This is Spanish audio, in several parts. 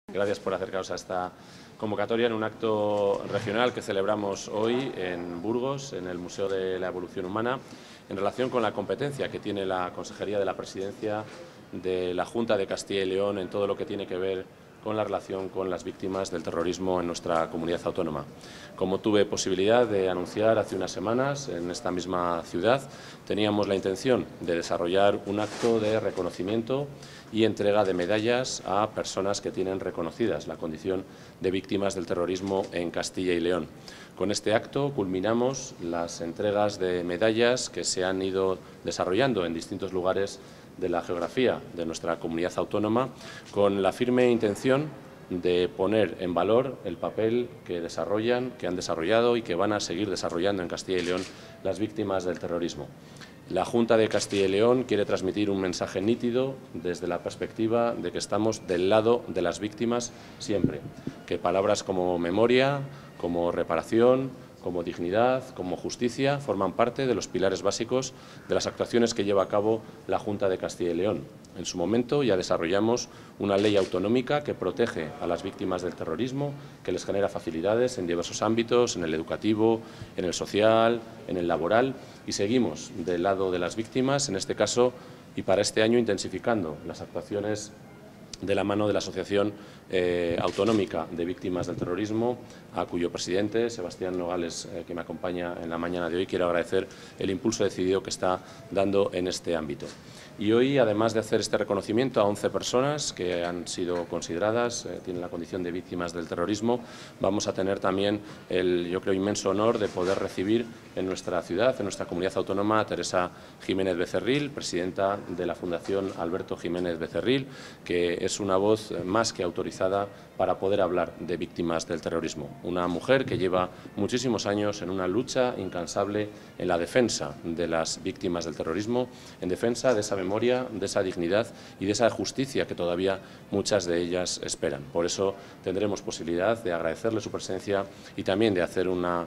Gracias por acercaros a esta convocatoria en un acto regional que celebramos hoy en Burgos, en el Museo de la Evolución Humana, en relación con la competencia que tiene la Consejería de la Presidencia de la Junta de Castilla y León en todo lo que tiene que ver con la relación con las víctimas del terrorismo en nuestra comunidad autónoma. Como tuve posibilidad de anunciar hace unas semanas en esta misma ciudad, teníamos la intención de desarrollar un acto de reconocimiento y entrega de medallas a personas que tienen reconocidas la condición de víctimas del terrorismo en Castilla y León. Con este acto culminamos las entregas de medallas que se han ido desarrollando en distintos lugares de la geografía de nuestra comunidad autónoma, con la firme intención de poner en valor el papel que han desarrollado y que van a seguir desarrollando en Castilla y León las víctimas del terrorismo. La Junta de Castilla y León quiere transmitir un mensaje nítido desde la perspectiva de que estamos del lado de las víctimas siempre, que palabras como memoria, como reparación, como dignidad, como justicia, forman parte de los pilares básicos de las actuaciones que lleva a cabo la Junta de Castilla y León. En su momento ya desarrollamos una ley autonómica que protege a las víctimas del terrorismo, que les genera facilidades en diversos ámbitos, en el educativo, en el social, en el laboral, y seguimos del lado de las víctimas, en este caso, y para este año intensificando las actuaciones de la mano de la Asociación Autonómica de Víctimas del Terrorismo, a cuyo presidente, Sebastián Nogales, que me acompaña en la mañana de hoy, quiero agradecer el impulso decidido que está dando en este ámbito. Y hoy, además de hacer este reconocimiento a 11 personas que han sido consideradas, tienen la condición de víctimas del terrorismo, vamos a tener también el, yo creo, inmenso honor de poder recibir en nuestra ciudad, en nuestra comunidad autónoma, a Teresa Jiménez Becerril, presidenta de la Fundación Alberto Jiménez Becerril, que es una voz más que autorizada para poder hablar de víctimas del terrorismo. Una mujer que lleva muchísimos años en una lucha incansable en la defensa de las víctimas del terrorismo, en defensa de esa memoria, de esa dignidad y de esa justicia que todavía muchas de ellas esperan. Por eso tendremos posibilidad de agradecerle su presencia y también de hacer una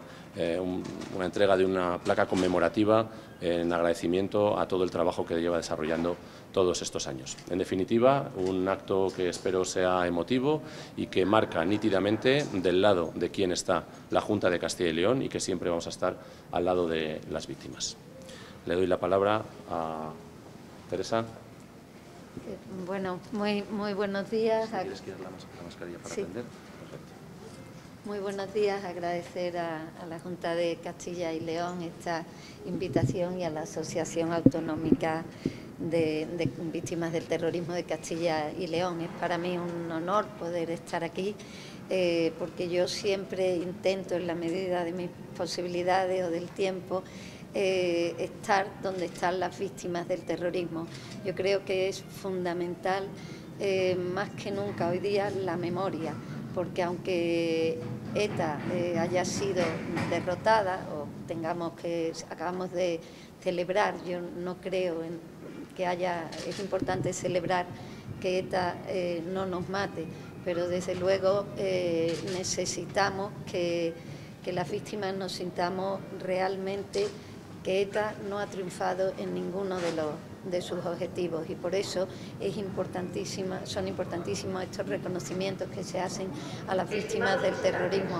entrega de una placa conmemorativa en agradecimiento a todo el trabajo que lleva desarrollando todos estos años. En definitiva, un acto que espero sea emotivo y que marca nítidamente del lado de quien está la Junta de Castilla y León y que siempre vamos a estar al lado de las víctimas. Le doy la palabra a Teresa. Bueno, muy buenos días. Si quieres quitar la mascarilla para atender. Perfecto. Muy buenos días, agradecer a la Junta de Castilla y León esta invitación y a la Asociación Autonómica de Víctimas del Terrorismo de Castilla y León. Es para mí un honor poder estar aquí porque yo siempre intento, en la medida de mis posibilidades o del tiempo, estar donde están las víctimas del terrorismo. Yo creo que es fundamental, más que nunca hoy día, la memoria, porque aunque ETA haya sido derrotada o acabamos de celebrar, yo no creo es importante celebrar que ETA no nos mate, pero desde luego necesitamos que las víctimas nos sintamos realmente que ETA no ha triunfado en ninguno de sus objetivos, y por eso son importantísimos estos reconocimientos que se hacen a las víctimas del terrorismo,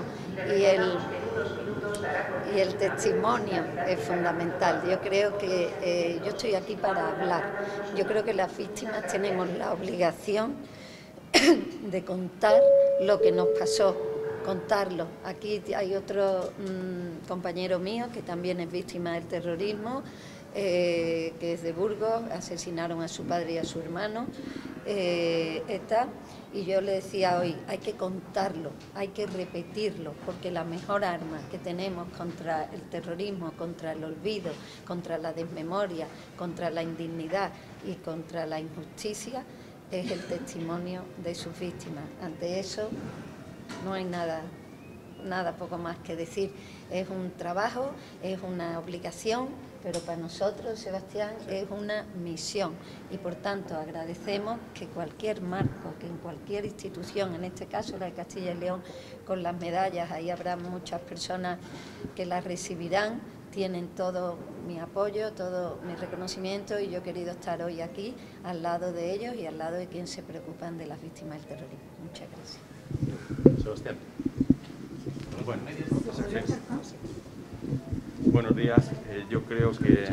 y el testimonio es fundamental. Yo creo que yo estoy aquí para hablar. Yo creo que las víctimas tenemos la obligación de contar lo que nos pasó, contarlo. Aquí hay otro compañero mío que también es víctima del terrorismo, que es de Burgos, asesinaron a su padre y a su hermano, ETA, y yo le decía hoy, hay que contarlo, hay que repetirlo, porque la mejor arma que tenemos contra el terrorismo, contra el olvido, contra la desmemoria, contra la indignidad y contra la injusticia es el testimonio de sus víctimas. Ante eso no hay nada poco más que decir. Es un trabajo, es una obligación, pero para nosotros, Sebastián, es una misión. Y por tanto agradecemos que cualquier marco, que en cualquier institución, en este caso la de Castilla y León, con las medallas, ahí habrá muchas personas que las recibirán, tienen todo mi apoyo, todo mi reconocimiento, y yo he querido estar hoy aquí al lado de ellos y al lado de quienes se preocupan de las víctimas del terrorismo. Muchas gracias. Sebastián. Buenos días. Yo creo que...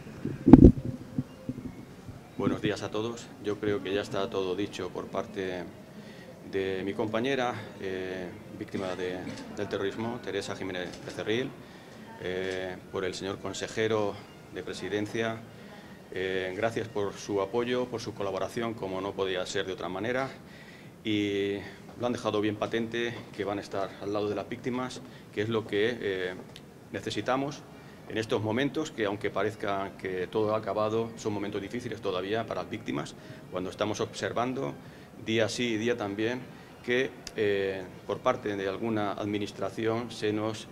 Buenos días a todos. Yo creo que ya está todo dicho por parte de mi compañera, víctima del terrorismo, Teresa Jiménez Becerril, por el señor consejero de Presidencia. Gracias por su apoyo, por su colaboración, como no podía ser de otra manera. Y lo han dejado bien patente, que van a estar al lado de las víctimas, que es lo que necesitamos en estos momentos, que aunque parezca que todo ha acabado, son momentos difíciles todavía para las víctimas, cuando estamos observando día sí y día también que por parte de alguna administración se nos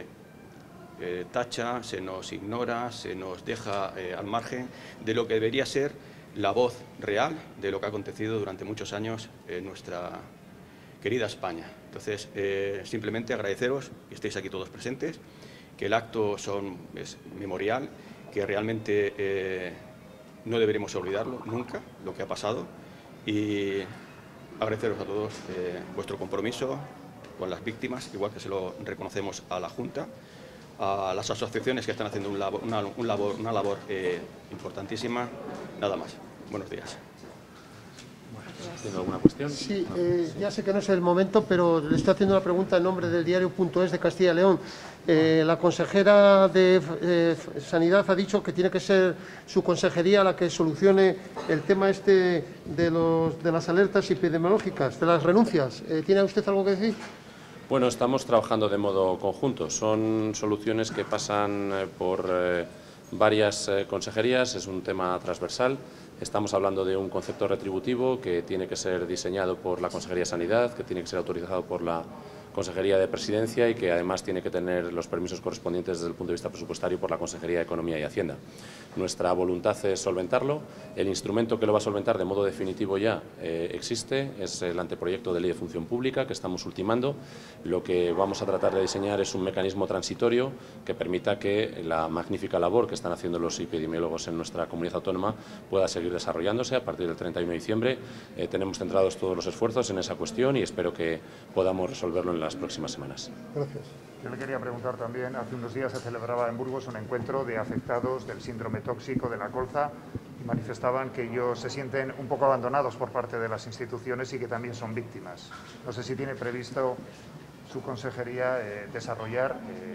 tacha, se nos ignora, se nos deja al margen de lo que debería ser la voz real de lo que ha acontecido durante muchos años en nuestra querida España. Entonces, simplemente agradeceros que estéis aquí todos presentes, que el acto es memorial, que realmente no deberemos olvidarlo nunca, lo que ha pasado, y agradeceros a todos vuestro compromiso con las víctimas, igual que se lo reconocemos a la Junta, a las asociaciones que están haciendo una labor importantísima. Nada más. Buenos días. ¿Tiene alguna cuestión? Sí, ya sé que no es el momento, pero le estoy haciendo una pregunta en nombre del diario.es de Castilla y León. La consejera de Sanidad ha dicho que tiene que ser su consejería la que solucione el tema este de las alertas epidemiológicas, de las renuncias. ¿Tiene usted algo que decir? Bueno, estamos trabajando de modo conjunto. Son soluciones que pasan por varias consejerías, es un tema transversal. Estamos hablando de un concepto retributivo que tiene que ser diseñado por la Consejería de Sanidad, que tiene que ser autorizado por la Consejería de Presidencia y que además tiene que tener los permisos correspondientes desde el punto de vista presupuestario por la Consejería de Economía y Hacienda. Nuestra voluntad es solventarlo. El instrumento que lo va a solventar de modo definitivo ya existe, es el anteproyecto de Ley de Función Pública que estamos ultimando. Lo que vamos a tratar de diseñar es un mecanismo transitorio que permita que la magnífica labor que están haciendo los epidemiólogos en nuestra comunidad autónoma pueda seguir desarrollándose. A partir del 31 de diciembre tenemos centrados todos los esfuerzos en esa cuestión y espero que podamos resolverlo en las próximas semanas. Gracias. Yo le quería preguntar también, hace unos días se celebraba en Burgos un encuentro de afectados del síndrome tóxico de la colza y manifestaban que ellos se sienten un poco abandonados por parte de las instituciones y que también son víctimas. No sé si tiene previsto su consejería desarrollar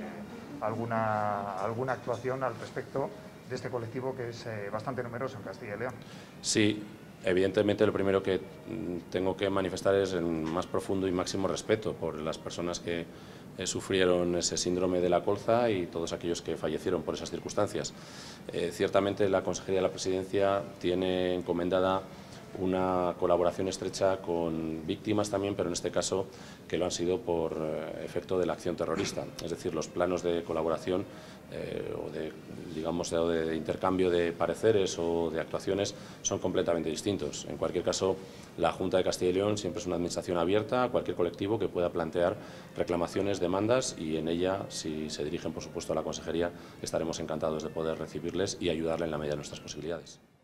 alguna actuación al respecto de este colectivo que es bastante numeroso en Castilla y León. Sí. Evidentemente, lo primero que tengo que manifestar es el más profundo y máximo respeto por las personas que sufrieron ese síndrome de la colza y todos aquellos que fallecieron por esas circunstancias. Ciertamente, la Consejería de la Presidencia tiene encomendada una colaboración estrecha con víctimas también, pero en este caso que lo han sido por efecto de la acción terrorista. Es decir, los planos de colaboración o de intercambio de pareceres o de actuaciones son completamente distintos. En cualquier caso, la Junta de Castilla y León siempre es una administración abierta a cualquier colectivo que pueda plantear reclamaciones, demandas, y en ella, si se dirigen por supuesto a la Consejería, estaremos encantados de poder recibirles y ayudarle en la medida de nuestras posibilidades.